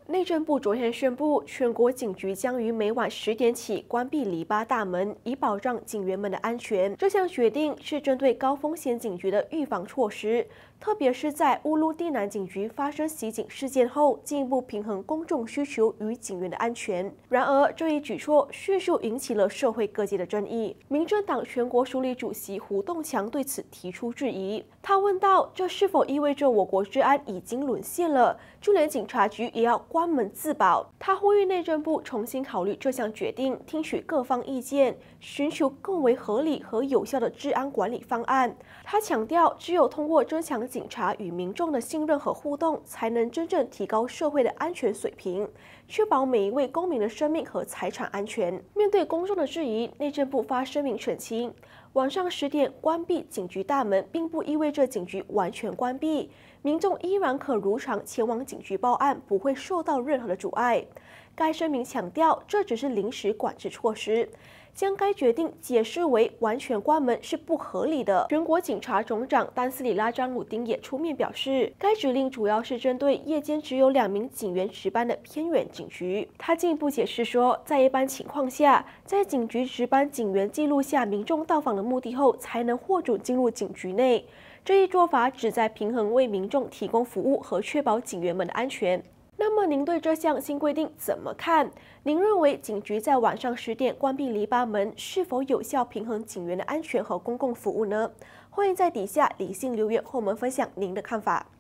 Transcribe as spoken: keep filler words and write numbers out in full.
内政部昨天宣布，全国警局将于每晚十点起关闭篱笆大门，以保障警员们的安全。这项决定是针对高风险警局的预防措施，特别是在乌鲁地南警局发生袭警事件后，进一步平衡公众需求与警员的安全。然而，这一举措迅速引起了社会各界的争议。民政党全国署理主席胡栋强对此提出质疑。他问道：“这是否意味着我国治安已经沦陷了？就连警察局也要关门自保？”他呼吁内政部重新考虑这项决定，听取各方意见，寻求更为合理和有效的治安管理方案。他强调，只有通过增强警察与民众的信任和互动，才能真正提高社会的安全水平，确保每一位公民的生命和财产安全。面对公众的质疑，内政部发声明澄清：晚上十点关闭警局大门，并不意味着警局完全关闭，民众依然可如常前往警局报案，不会受到任何的阻碍。该声明强调，这只是临时管制措施，将该决定解释为完全关门是不合理的。全国警察总长丹斯里拉张鲁丁也出面表示，该指令主要是针对夜间只有两名警员值班的偏远警局。他进一步解释说，在一般情况下，在警局值班警员记录下民众到访的目的后，才能获准进入警局内。这一做法旨在平衡为民众提供服务和确保警员们的安全。那么您对这项新规定怎么看？您认为警局在晚上十点关闭篱笆门是否有效平衡警员的安全和公共服务呢？欢迎在底下理性留言和我们分享您的看法。